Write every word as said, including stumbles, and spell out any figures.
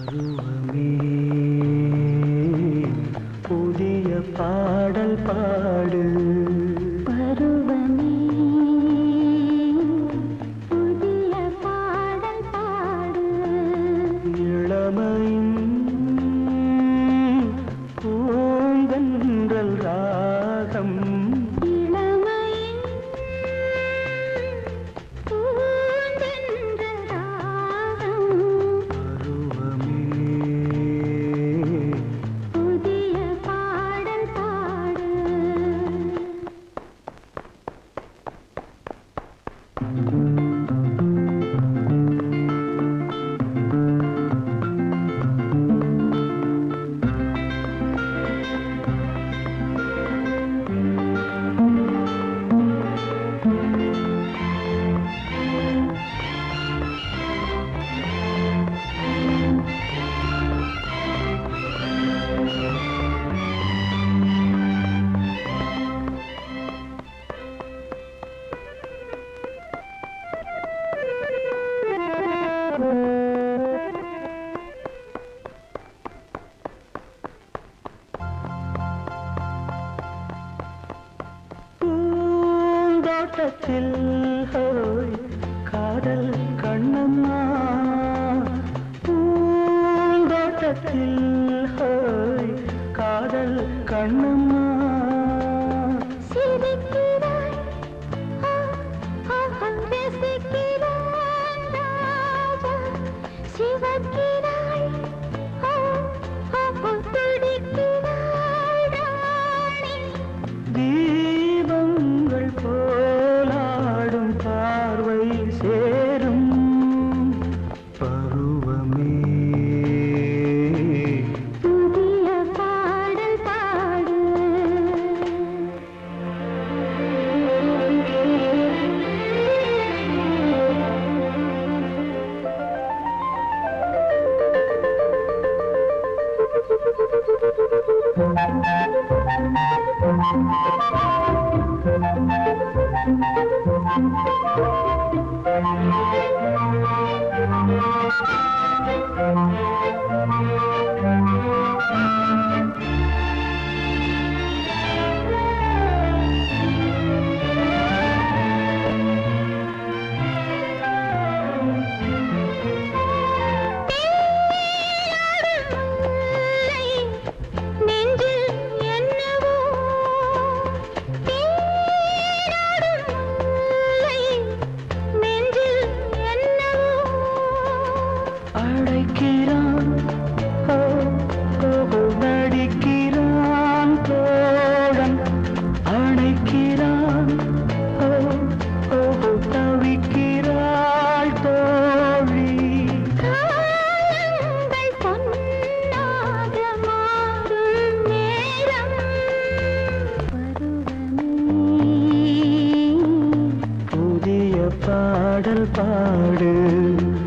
பருவமே புதிய பாடல் பாடு. பருவமே புதிய பாடல் பாடு. இளமையின் பூங்கன்றல் ராகம். இளமையின் பூந்தென்றல் ராகம். பருவமே புதிய பாடல் பாடு. பூந்தோட்டத்தில் ஹோய் காதல் கண்ணம்மா. பூந்தோட்டத்தில் ஹோய் காதல் கண்ணம்மா. சிரிக்கிறாய் ஆ, ஆ, ரசிக்கிறான் ராஜா. சிவக்கிறாய் ஆ, ஆ, துடிக்கிறாய் ராணி. தீபங்கள் போலாடும் பார்வை சேரும். பருவமே புதிய பாடல் பாடு. நெஞ்சில் என்னவோ தேனாடும் முல்லை. நெஞ்சில் என்னவோ அழைக்கிறான் ஓ, ஓ, நடிக்கிறான் தோழன். அழைக்கிறான் ஓ, ஓ, தவிக்கிறாள் தோழி. காலங்கள் பொன்னாக மாறும் நேரம். பருவமே புதிய பாடல் பாடு.